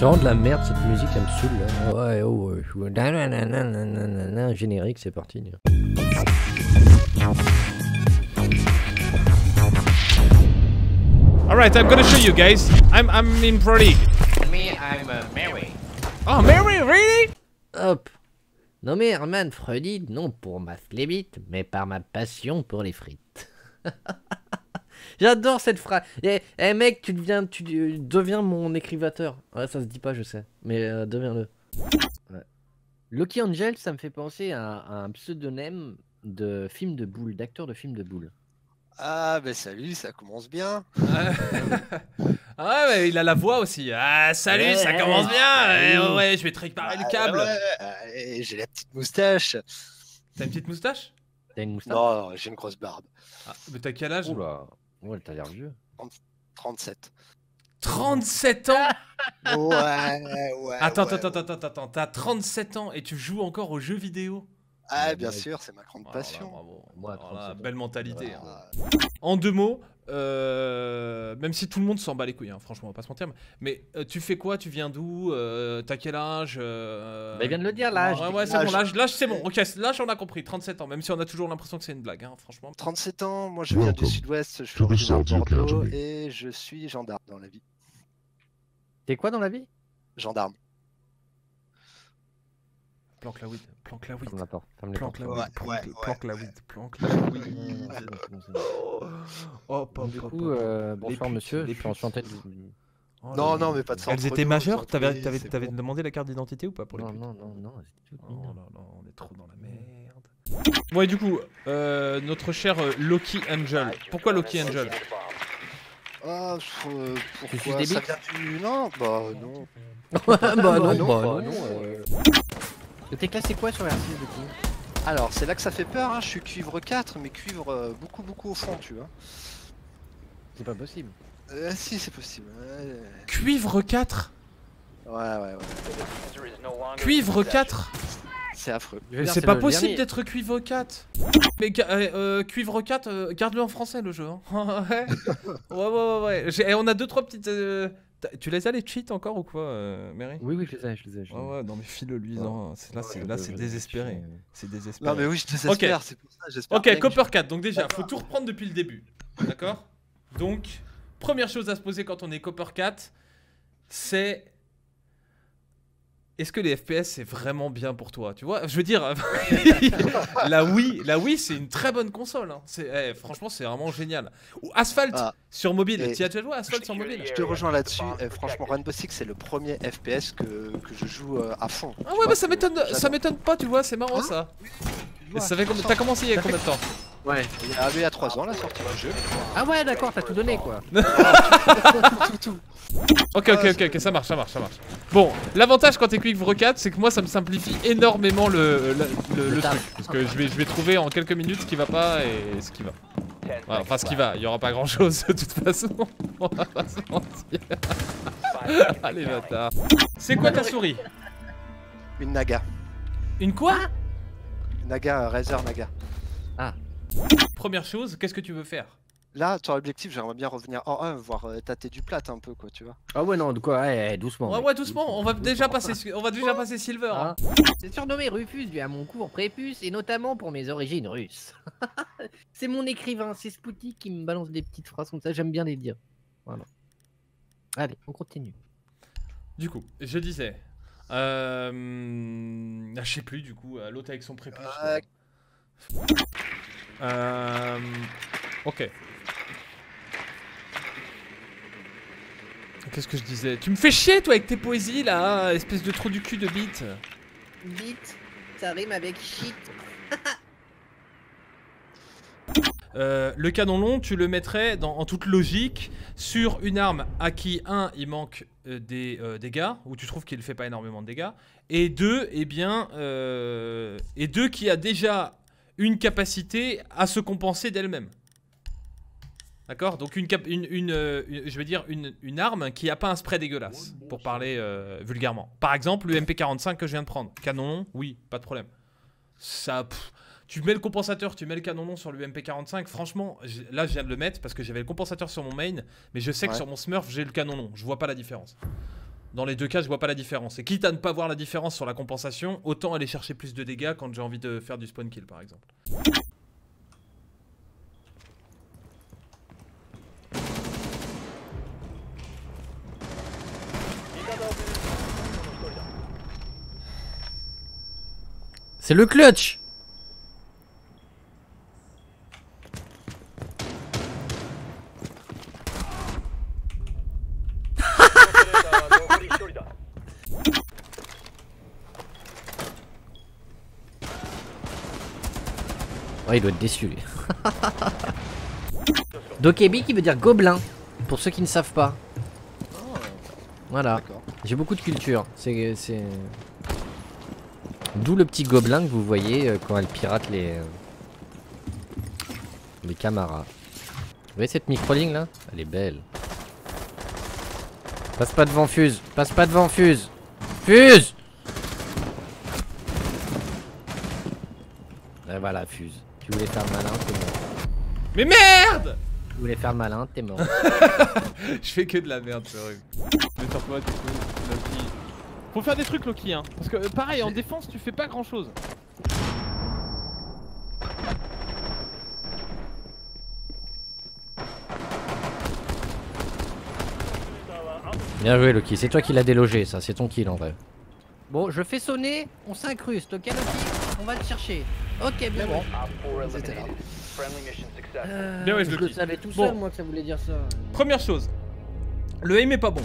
C'est vraiment de la merde cette musique, elle me saoule là. Ouais, oh, nananana, générique, c'est parti. Alright, I'm gonna show you guys. I'm in Pro League. Me, I'm Mary. Oh, Mary, really? Hop. Nommé Herman Freddy, non pour ma flébite, mais par ma passion pour les frites. J'adore cette phrase. Eh mec, tu deviens mon écrivateur. Ouais, ça se dit pas, je sais, mais deviens-le. Ouais. Lucky Angel, ça me fait penser à un pseudonyme de film de boules, d'acteur de film de boules. Ah bah salut, ça commence bien. Ah ouais, il a la voix aussi. Ah salut, ça commence bien. Ouais, je vais te réparer le câble. Ouais, j'ai la petite moustache. T'as une petite moustache? T'as une moustache? Non, j'ai une grosse barbe. Ah, mais t'as quel âge? Oula, ouais, t'as l'air vieux. 37. 37 ans? Ouais. Attends, t'as 37 ans et tu joues encore aux jeux vidéo? Ah bien sûr, c'est ma grande passion. Là, bravo. Moi, Voilà, belle mentalité. Voilà. En deux mots, même si tout le monde s'en bat les couilles, hein, franchement, on va pas se mentir, mais tu fais quoi? Tu viens d'où? T'as quel âge? Bah, il vient de le dire, l'âge. Ouais, c'est bon, l'âge c'est bon. Ok, l'âge on a compris, 37 ans, même si on a toujours l'impression que c'est une blague, hein, franchement. 37 ans, moi je viens du sud-ouest, je suis originaire de Bordeaux et je suis gendarme dans la vie. T'es quoi dans la vie? Gendarme. Planque la weed, planque la weed. Ferme la porte, ferme les Planque portes. la weed, Ouais, planque la weed, planque la weed. Donc, du coup, bonsoir monsieur, je suis enchanté de vous... Non, mais pas de ça. Elles entre étaient nous, majeures? vous T'avais entendez, c'est bon. demandé la carte d'identité ou pas pour les Non, putes? non, c'est tout Oh mignon. là là, on est trop dans la merde. Ouais, du coup, notre cher Lucky Angel. Pourquoi Lucky Angel? Ah, Tu suis pourquoi débile? ça vient du... Non, bah non. bah non. euh. T'es classé quoi sur R6 du coup? Alors, c'est là que ça fait peur, hein. Je suis cuivre 4, mais cuivre beaucoup au fond, tu vois. C'est pas possible. Si, c'est possible. Cuivre 4? Ouais. Cuivre 4? C'est affreux. Je veux dire, C'est pas le possible dernier. d'être cuivre 4. Mais cuivre 4, garde-le en français le jeu. Hein. Ouais. On a 2-3 petites... Tu les as les cheats encore ou quoi, Mary? Oui, je les ai. Ouais, non mais file-le lui, non. Là c'est désespéré. C'est désespéré. Non, mais oui, je désespère, c'est pour ça, j'espère. Ok, Copper 4, donc déjà, faut tout reprendre depuis le début. D'accord? Donc, première chose à se poser quand on est Copper 4, c'est... Est-ce que les FPS c'est vraiment bien pour toi? Tu vois, je veux dire, la Wii c'est une très bonne console. Hein. Franchement, c'est vraiment génial. Ou Asphalt sur mobile. Tu as déjà joué à Asphalt sur mobile? Je te rejoins là-dessus. Franchement, Rainbow Six c'est le premier FPS que je joue à fond. Ah ouais, bah ça m'étonne pas, tu vois, c'est marrant ça. T'as commencé il y a combien de temps? Ouais, il y a 3 ans la sortie du jeu. Ah ouais, d'accord, t'as tout donné quoi. Tout. Ok, ça marche. Bon, l'avantage quand t'es Cuivre 4, c'est que moi ça me simplifie énormément le truc. Parce que je vais trouver en quelques minutes ce qui va pas et ce qui va. Voilà, enfin ce qui va, il y aura pas grand chose de toute façon. On va pas se mentir. Allez bâtard. C'est quoi ta souris? Une Naga. Une quoi? Naga, Razer Naga. Première chose, qu'est-ce que tu veux faire? Là, ton objectif, j'aimerais bien revenir en 1, voir tâter du plat un peu, quoi, tu vois. Ah ouais, non, de quoi? Doucement. Ouais, doucement, on va déjà passer Silver. Hein. C'est surnommé Rufus dû à mon cours prépuce et notamment pour mes origines russes. C'est mon écrivain, c'est Spouty qui me balance des petites phrases comme ça, j'aime bien les dire. Voilà. Allez, on continue. Du coup, je disais... je sais plus du coup, l'autre avec son prépuce. Ok. Qu'est-ce que je disais? Tu me fais chier toi avec tes poésies là, espèce de trou du cul de bite. Bite, ça rime avec shit. Le canon long, tu le mettrais en toute logique sur une arme à qui, un, il manque des dégâts, ou tu trouves qu'il fait pas énormément de dégâts, et deux, qui a déjà une capacité à se compenser d'elle-même. D'accord? Donc je vais dire une arme qui a pas un spray dégueulasse, pour parler vulgairement. Par exemple, le MP45 que je viens de prendre. Canon long, oui, pas de problème. Ça... Tu mets le compensateur, tu mets le canon long sur le MP45, franchement, là je viens de le mettre parce que j'avais le compensateur sur mon main, mais je sais que sur mon Smurf j'ai le canon long, je vois pas la différence. Dans les deux cas, je vois pas la différence. Et quitte à ne pas voir la différence sur la compensation, autant aller chercher plus de dégâts quand j'ai envie de faire du spawn kill par exemple. C'est le clutch. Ouais, il doit être déçu lui. Dokebi qui veut dire gobelin, pour ceux qui ne savent pas. Voilà, j'ai beaucoup de culture. C'est... D'où le petit gobelin que vous voyez quand elle pirate les camarades. Vous voyez cette micro-ligne là? Elle est belle. Passe pas devant Fuse, passe pas devant Fuse. Fuse! Et voilà Fuse. Tu voulais faire le malin, t'es mort. Mais merde! Tu voulais faire le malin, t'es mort. Je fais que de la merde, c'est horrible. Mais sur toi, du coup, Loki. Faut faire des trucs, Loki, hein. Parce que pareil, en défense, tu fais pas grand chose. Bien joué Loki, c'est toi qui l'as délogé ça, c'est ton kill en vrai. Bon, je fais sonner, on s'incruste, ok Loki? On va le chercher. Ok, bien bon. Bien ouais, je le savais tout Bon. seul moi que ça voulait dire ça. Première chose, le aim est pas bon.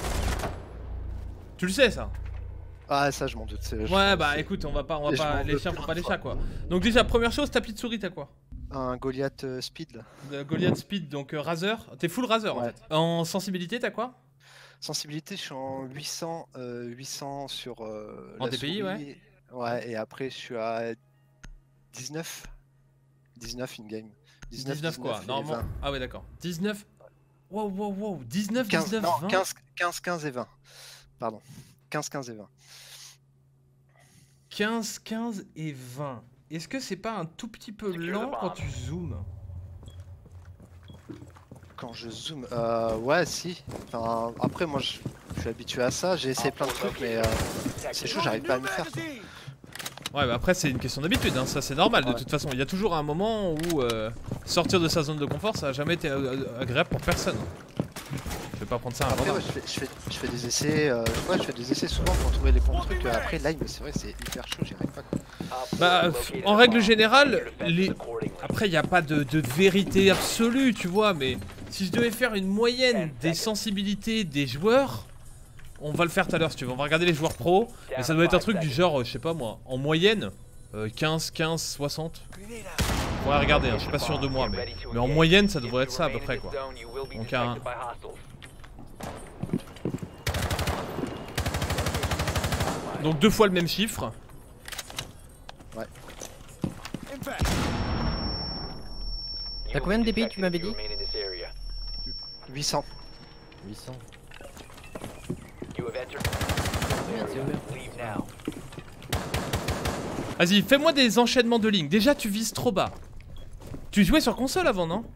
Tu le sais ça? Ah, ça, je m'en doute. Ouais, bah écoute, on va pas les chiens font pas les chats quoi. Donc déjà, première chose, tapis de souris, t'as quoi? Un Goliath speed là. Goliath speed, donc Razer. T'es full Razer en Ouais. fait. En sensibilité, t'as quoi? Sensibilité, je suis en 800, 800 sur En la DPI, souris. ouais. Ouais, et après, je suis à 19. 19 in-game. 19 quoi? et Normalement. 20. Ah ouais, d'accord. 19. Wow, wow, wow. 19, 15, 19, non, 20. 15 et 20. Pardon. 15, 15 et 20. 15, 15 et 20. Est-ce que c'est pas un tout petit peu lent quand tu zoomes? Quand je zoome, ouais, si. Enfin, après, moi, je suis habitué à ça. J'ai essayé plein de trucs, mais c'est chaud, j'arrive pas à m'y faire. Quoi. Ouais, bah après, c'est une question d'habitude, hein. Ça c'est normal. De toute façon, il y a toujours un moment où sortir de sa zone de confort, ça a jamais été agréable pour personne. Je vais pas prendre ça à un Après, moment. ouais, je fais des essais. Ouais, je fais des essais souvent pour trouver les bons trucs. Après, là, c'est vrai, c'est hyper chaud, j'y arrive pas. Quoi. Bah, en règle générale, après, il n'y a pas de vérité absolue, tu vois, mais si je devais faire une moyenne des sensibilités des joueurs, on va le faire tout à l'heure si tu veux. On va regarder les joueurs pro, mais ça doit être un truc du genre, je sais pas moi, en moyenne, 15, 15, 60. On va regarder, hein, je suis pas sûr de moi, mais en moyenne, ça devrait être ça à peu près, quoi. Donc, Donc 2 fois le même chiffre. Ouais. T'as combien de DPI tu m'avais dit? 800. 800. Vas-y, fais-moi des enchaînements de lignes. Déjà, tu vises trop bas. Tu jouais sur console avant, non?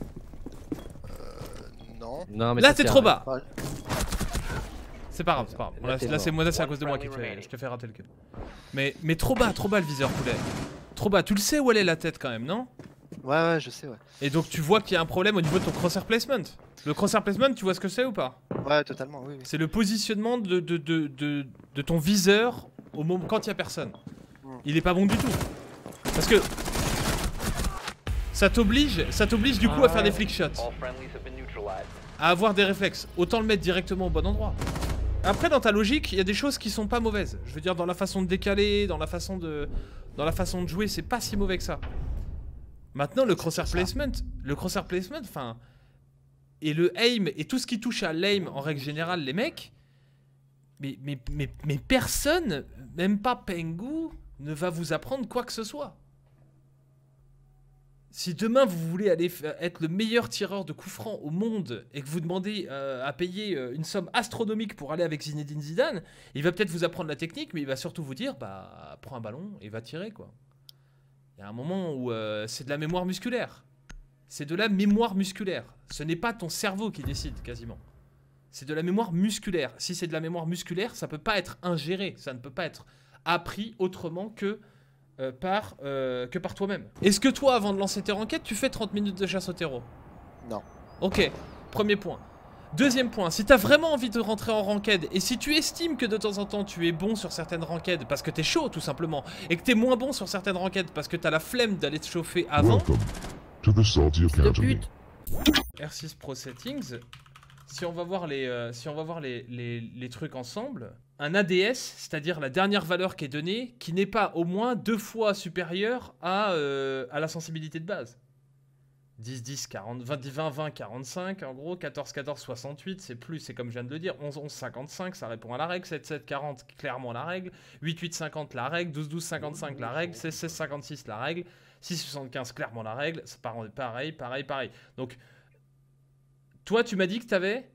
Non. Non, mais là, ça t'es sert, trop ouais. bas. C'est pas grave, c'est pas grave. Là, Là, c'est moi, c'est à cause de moi qui je te fais rater le queue. Mais trop bas le viseur, poulet. Trop bas. Tu le sais où elle est la tête quand même, non? Ouais, je sais, ouais. Et donc, tu vois qu'il y a un problème au niveau de ton crosshair placement. Le crosshair placement, tu vois ce que c'est ou pas? Ouais, totalement, oui. C'est le positionnement de ton viseur au moment quand il y a personne. Il est pas bon du tout. Parce que ça t'oblige du coup à faire des flick shots, à avoir des réflexes. Autant le mettre directement au bon endroit. Après, dans ta logique, il y a des choses qui sont pas mauvaises. Je veux dire, dans la façon de décaler, dans la façon de jouer, c'est pas si mauvais que ça. Maintenant, le crosshair placement, enfin, et le aim et tout ce qui touche à l'aim en règle générale, les mecs, mais personne, même pas Pengu, ne va vous apprendre quoi que ce soit. Si demain vous voulez aller être le meilleur tireur de coups francs au monde et que vous demandez à payer une somme astronomique pour aller avec Zinedine Zidane, il va peut-être vous apprendre la technique, mais il va surtout vous dire, bah, prends un ballon et va tirer, quoi. Il y a un moment où c'est de la mémoire musculaire. C'est de la mémoire musculaire. Ce n'est pas ton cerveau qui décide, quasiment. C'est de la mémoire musculaire. Si c'est de la mémoire musculaire, ça peut pas être ingéré. Ça ne peut pas être appris autrement que par toi-même. Est-ce que toi, avant de lancer tes ranked, tu fais 30 minutes de chasse au terreau? Non. Ok, premier point. Deuxième point, si t'as vraiment envie de rentrer en ranked et si tu estimes que de temps en temps tu es bon sur certaines ranked parce que t'es chaud tout simplement et que t'es moins bon sur certaines ranked parce que t'as la flemme d'aller te chauffer avant. R6 Pro Settings, si on va voir les trucs ensemble, un ADS, c'est-à-dire la dernière valeur qui est donnée, qui n'est pas au moins 2 fois supérieure à la sensibilité de base. 10, 10, 40, 20, 20, 20, 45, en gros, 14, 14, 68, c'est plus, c'est comme je viens de le dire, 11, 11, 55, ça répond à la règle, 7, 7, 40, clairement la règle, 8, 8, 50, la règle, 12, 12, 55, la règle, 16, 16, 56, la règle, 6, 75, clairement la règle, c'est pareil, pareil, pareil. Donc, toi, tu m'as dit que t'avais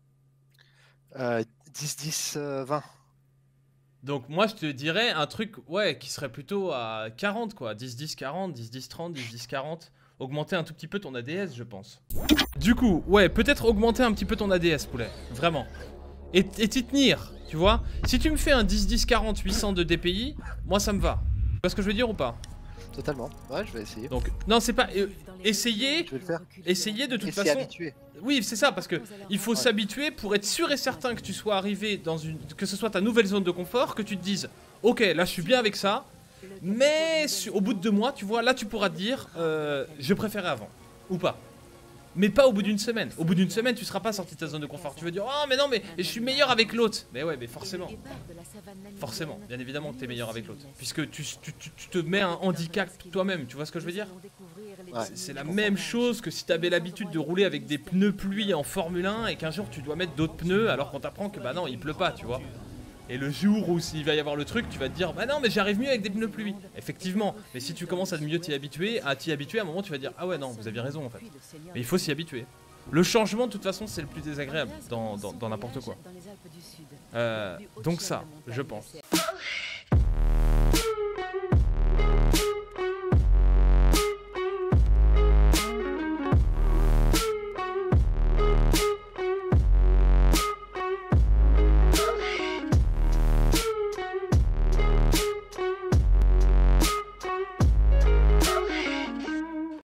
10, 10, 20. Donc moi je te dirais un truc ouais qui serait plutôt à 40 quoi, 10 10 40, 10 10 30, 10 10 40, augmenter un tout petit peu ton ADS je pense. Du coup, ouais, peut-être augmenter un petit peu ton ADS poulet, vraiment. Et t'y tenir, tu vois. Si tu me fais un 10 10 40 800 de DPI, moi ça me va. Tu vois ce que je veux dire ou pas? Totalement, ouais je vais essayer. Donc non c'est pas essayer, Je vais le faire. essayer de toute Essayer façon. habitué. Oui, c'est ça, parce que il faut s'habituer pour être sûr et certain que tu sois arrivé dans une... que ce soit ta nouvelle zone de confort, que tu te dises « Ok, là je suis bien avec ça, mais au bout de 2 mois, tu vois, là tu pourras te dire je préférais avant, ou pas. » Mais pas au bout d'une semaine. Au bout d'une semaine, tu seras pas sorti de ta zone de confort. Tu vas dire « Oh, mais non, mais je suis meilleur avec l'autre. » Mais ouais, mais forcément. Forcément, bien évidemment que tu es meilleur avec l'autre. Puisque tu te mets un handicap toi-même, tu vois ce que je veux dire? Ouais. C'est la même chose que si tu avais l'habitude de rouler avec des pneus pluie en Formule 1 et qu'un jour tu dois mettre d'autres pneus alors qu'on t'apprend que bah non il pleut pas tu vois. Et le jour où il va y avoir le truc tu vas te dire bah non mais j'arrive mieux avec des pneus pluie. Effectivement, mais si tu commences à mieux t'y habituer, à un moment tu vas dire ah ouais non vous aviez raison en fait. Mais il faut s'y habituer. Le changement de toute façon c'est le plus désagréable dans n'importe quoi. Donc ça je pense.